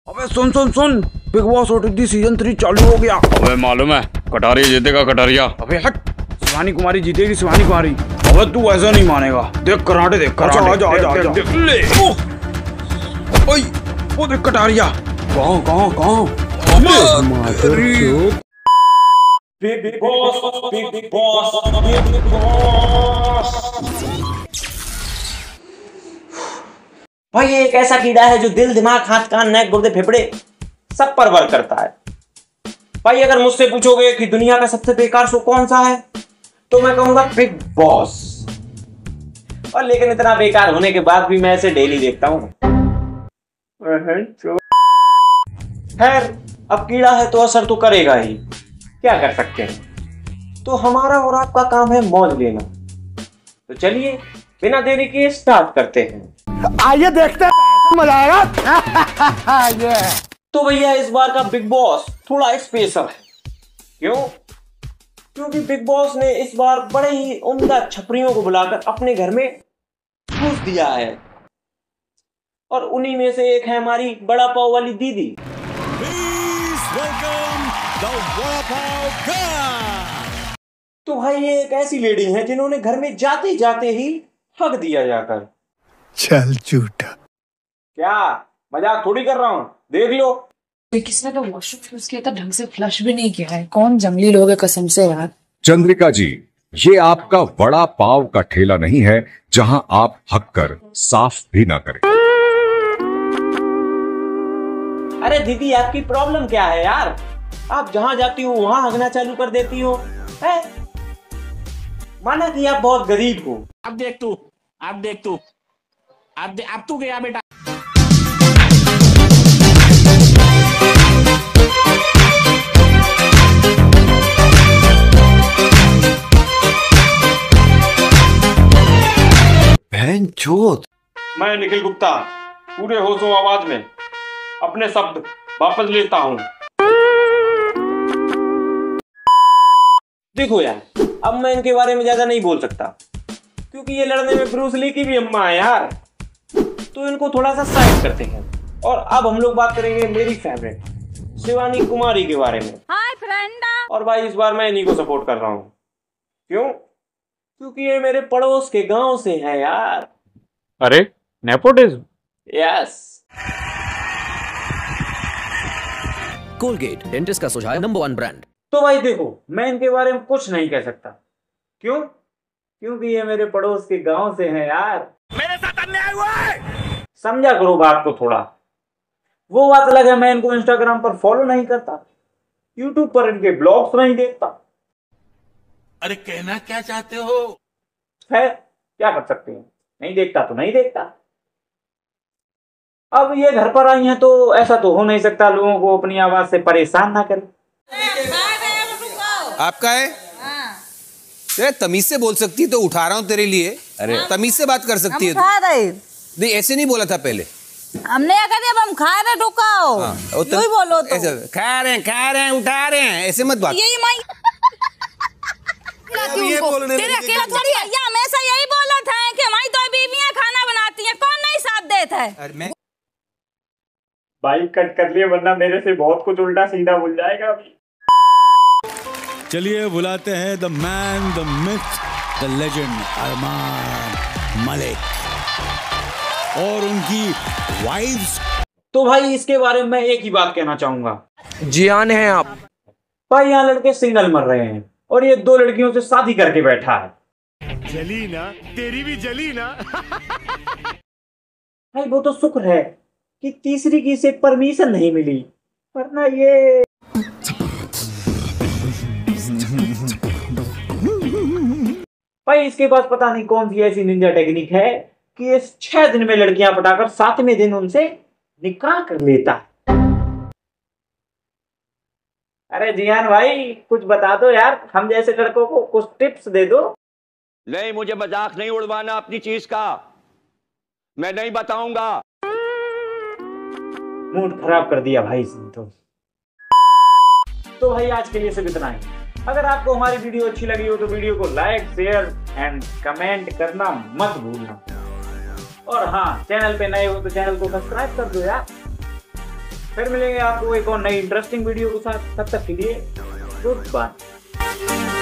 अबे सुन सुन सुन, बिग बॉस OTT सीजन 3 चालू हो गया। अबे मालूम है कटारिया जीतेगा कटारिया। अबे हट, शिवानी कुमारी जीतेगी शिवानी कुमारी। अबे तू ऐसा नहीं मानेगा, देख कराटे देख कराटे। आजा आजा आजा ले। ओए वो देख कटारिया। कहां कहां कहां? Big boss big boss big boss. भाई ये एक ऐसा कीड़ा है जो दिल दिमाग हाथ कान नेक गुर्दे फेफड़े सब पर वर्क करता है। भाई अगर मुझसे पूछोगे कि दुनिया का सबसे बेकार शो कौन सा है तो मैं कहूंगा बिग बॉस। और लेकिन इतना बेकार होने के बाद भी मैं इसे डेली देखता हूं। खैर अब कीड़ा है तो असर तो करेगा ही, क्या कर सकते हैं। तो हमारा और आपका काम है मौज लेना। तो चलिए बिना देरी के स्टार्ट करते हैं। आइए देखते हैं, मजा आएगा। तो भैया इस बार का बिग बॉस थोड़ा स्पेशल है। क्यों? क्योंकि बिग बॉस ने इस बार बड़े ही उम्दा छपरियों को बुलाकर अपने घर में घुस दिया है। और उन्हीं में से एक है हमारी बड़ा पाव वाली दीदी। तो भाई ये एक ऐसी लेडी है जिन्होंने घर में जाते जाते ही हक दिया जाकर। चल झूठा। क्या मजाक थोड़ी कर रहा हूँ, देख लो। किसने तो वॉशरूम यूज किया था, ढंग से फ्लश भी नहीं किया है। कौन जंगली लोग है कसम से यार। चंद्रिका जी, ये आपका वड़ा पाव का ठेला नहीं है जहां आप हक कर साफ भी ना करें। अरे दीदी आपकी प्रॉब्लम क्या है यार? आप जहां जाती हो वहां हगना चालू कर देती हो है? माना कि आप बहुत गरीब हो। अब देख तू अब तू गया बेटा। बहनचोद। मैं निखिल गुप्ता पूरे होशो आवाज में अपने शब्द वापस लेता हूं। देखो यार अब मैं इनके बारे में ज्यादा नहीं बोल सकता क्योंकि ये लड़ने में ब्रूस ली की भी अम्मा है यार। तो इनको थोड़ा सा साइड करते हैं। और अब हम लोग बात करेंगे मेरी फेवरेट शिवानी कुमारी के बारे में। Hi friend. और भाई इस बार मैं इन्हीं को सपोर्ट कर रहा हूँ। क्यों? क्योंकि ये मेरे पड़ोस के गांव से है यार। अरे नेपोटिज्म। यस। कोलगेट डेंटिस्ट का सुझाव नंबर 1 ब्रांड। तो भाई देखो मैं इनके बारे में कुछ नहीं कह सकता। क्यों? क्योंकि ये मेरे पड़ोस के गांव से हैं यार। मेरे साथ अन्याय हुआ है। समझा करो बात को थोड़ा। वो बात अलग है मैं इनको इंस्टाग्राम पर फॉलो नहीं करता, यूट्यूब पर इनके ब्लॉग्स नहीं देखता। अरे कहना क्या चाहते हो? है क्या कर सकते हैं, नहीं देखता तो नहीं देखता। अब ये घर पर आई हैं तो ऐसा तो हो नहीं सकता लोगों को अपनी आवाज से परेशान ना करें। आपका है? तेरे तमीज से बोल सकती तो उठा रहा हूँ तेरे लिए। अरे तमीज से बात कर सकती है। नहीं ऐसे नहीं बोला था पहले। हमने क्या कर हम खा रहे रुकाओ। यही बोलो तो। ऐसे खा रहे हैं उठा रहे हैं, ऐसे मत बात। यही माई ये बोलने तेरे अकेला थोड़ी है। या हमेशा यही बोला था कि हमारी तो बीवियां खाना बनाती हैं, कौन नहीं साथ देता है। बाइक कट कर लिए वरना मेरे से बहुत कुछ उल्टा सीधा बोल जाएगा अभी। चलिए बुलाते हैं the man the myth the legend Armaan Malik और उनकी वाइफ्स। तो भाई इसके बारे में एक ही बात कहना चाहूंगा। जियान है आप। भाई यहाँ लड़के सिंगल मर रहे हैं और ये 2 लड़कियों से शादी करके बैठा है। जली ना, तेरी भी जली ना। भाई वो तो शुक्र है कि तीसरी की से परमिशन नहीं मिली, वरना ये भाई इसके पास पता नहीं कौन सी ऐसी निंजा टेक्निक है कि इस 6 दिन में लड़कियां पटाकर 7वें दिन उनसे निकाह कर लेता। अरे जियान भाई कुछ बता दो यार, हम जैसे लड़कों को कुछ टिप्स दे दो। नहीं मुझे मजाक नहीं उड़वाना अपनी चीज का, मैं नहीं बताऊंगा। मूड खराब कर दिया भाई इसने तो भाई आज के लिए सिर्फ इतना ही। अगर आपको हमारी वीडियो अच्छी लगी हो तो वीडियो को लाइक शेयर एंड कमेंट करना मत भूलना। और हाँ चैनल पे नए हो तो चैनल को सब्सक्राइब कर दो यार। फिर मिलेंगे आपको एक और नई इंटरेस्टिंग वीडियो के साथ। तब तक के लिए गुड बाय।